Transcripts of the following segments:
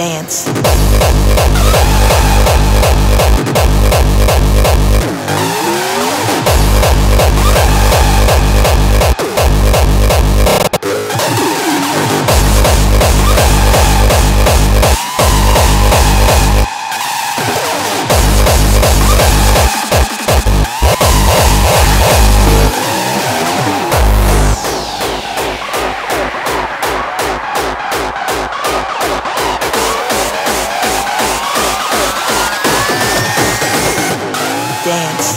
Dance. Dance.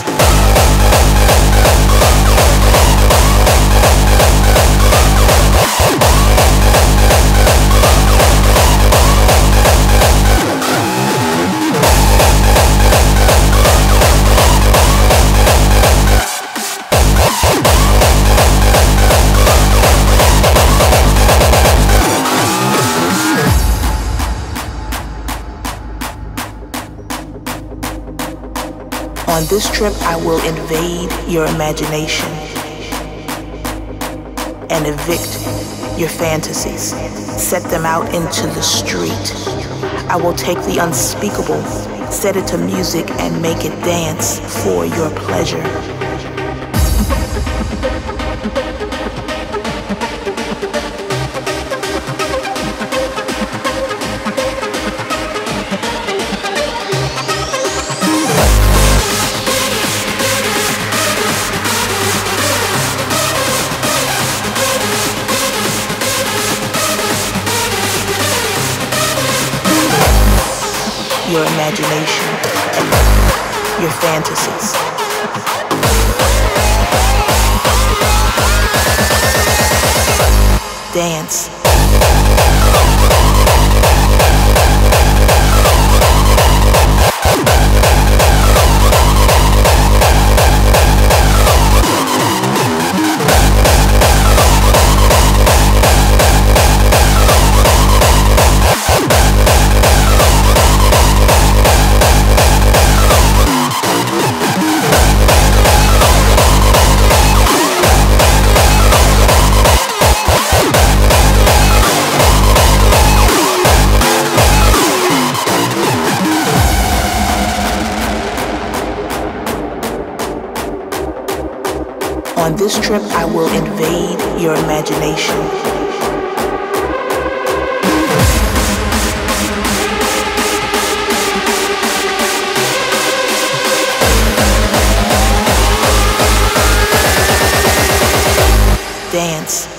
On this trip, I will invade your imagination and evict your fantasies. Set them out into the street. I will take the unspeakable, set it to music, and make it dance for your pleasure. Your imagination, your fantasies. Dance. On this trip, I will invade your imagination. Dance.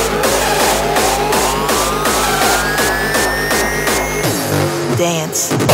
Dance.